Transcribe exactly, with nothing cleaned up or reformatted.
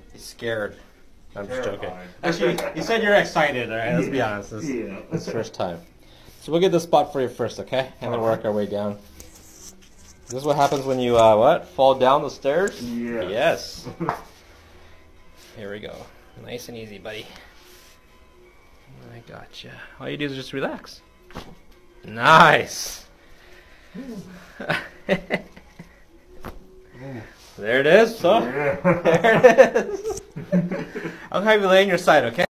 He's scared. I'm just joking. Actually, you said you're excited, alright? Let's be honest. This, Yeah. this is first time. So we'll get this spot for you first, okay? And then work our way down. This is what happens when you, uh, what? Fall down the stairs? Yeah. Yes. Here we go. Nice and easy, buddy. I gotcha. All you do is just relax. Nice. There it is, so. Yeah. There it is. I'll have you lay on your side, okay?